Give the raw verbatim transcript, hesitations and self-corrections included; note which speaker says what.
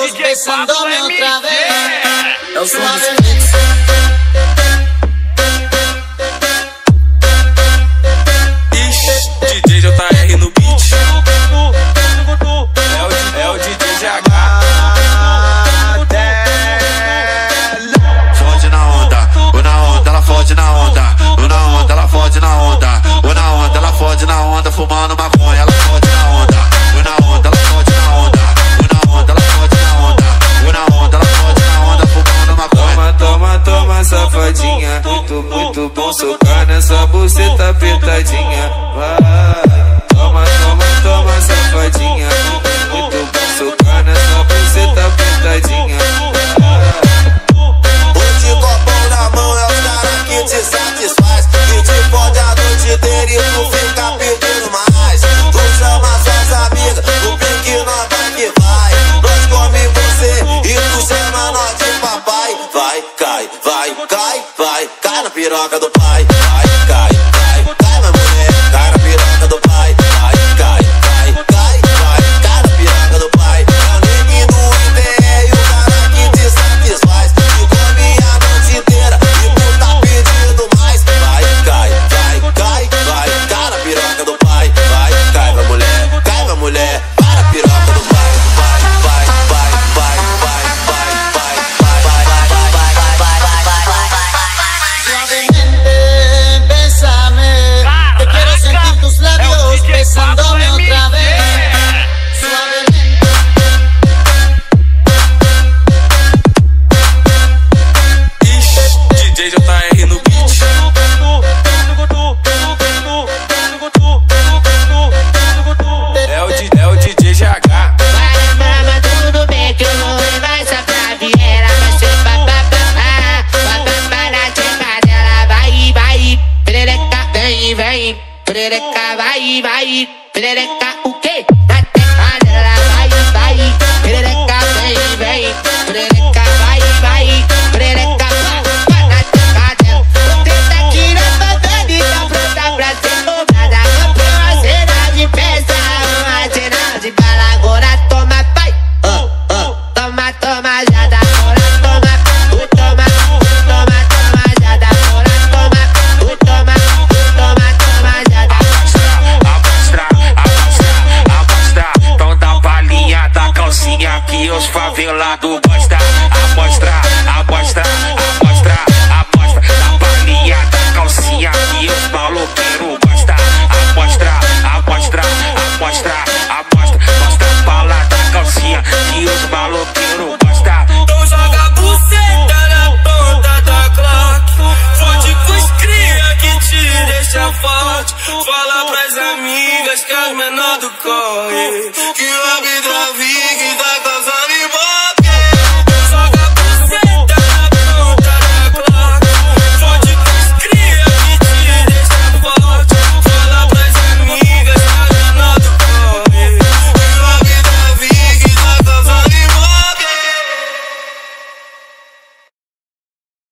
Speaker 1: labios besándome otra vez. Eu sou a
Speaker 2: D J J R no beat. É o, é o D J G H.
Speaker 3: Fode na onda, ou na onda, ela fode na onda. Ou na onda, ela fode na onda. Ou na onda, ela fode na onda, fumando maconha, ela fode na onda. Ou na onda, ela fode na onda. Ou na onda, ela fode na onda. Ou na onda, ela fode na onda, fumando maconha.
Speaker 2: Toma, toma, toma, safadinha. Muito, muito bom socar nessa buceta apertadinha. Vai. Toma, toma, toma, safadinha. Muito bom socar nessa buceta apertadinha.
Speaker 3: O de copão na mão é os caras que te satisfaz. Que te pode a noite inteira e tu fica pedindo mais. Tu chama suas amigas, o pique nós vai que vai. Nós come você e tu chama nós de papai. Vai, cai, vai, cai, vai, cai na piroca do pai. Vai, cai, vai, cai na mulher, cai na piroca do pai. Vai, cai, vai, cai, vai, cai na piroca do pai. É o neguinho do I B E e o cara que te satisfaz. Te come a noite inteira e tu tá pedindo mais. Vai, cai, vai, cai, vai, cai na piroca do pai. Vai, cai pra mulher, cai pra mulher, vai na piroca do pai. Vai, vai, vai, vai, vai, vai, vai, vai, vai, vai, vai, vai, vai, vai, vai, vai.
Speaker 1: Suavemente, bésame. Te quiero sentir tus labios besándome otra vez. Suavemente.
Speaker 2: D J J R no beat. É o, D, é o D J G H.
Speaker 4: Vai mama, tudo bem que eu vou levar essa pra Viera. Vai ser papapá, papapá na tcheca dela. Vai, vai, perereca, vem, vem. Perereca, vai, vai. Perereca, o quê? Na tcheca dela. Vai, vai, perereca, vem, vem. Perereca, vai, vai. Perereca, papapá na tcheca dela. Tenta tirar toda de tão pronta pra ser cobrada. Comprei uma cena de festa, uma cena de bala. Agora toma, pai. Oh, oh. Toma, toma, já dá. Agora toma, uh, toma, uh, toma, toma, já dá. Agora toma, uh, toma, uh, toma, toma, já dá.
Speaker 2: Amostra, amostra, amostra. Então dá palhinha da calcinha que os favelados gostam. Amostra, amostra, amostra, amostra. Dá palhinha da calcinha que os maloqueiros gostam. Amostra, amostra, amostra, amostra. Mostra a pala da calcinha que os maloqueiros gostam. Então joga a buceta na ponta da Glock. Fode com os cria que te deixa forte. Fala pras amigas que as menor do corre que o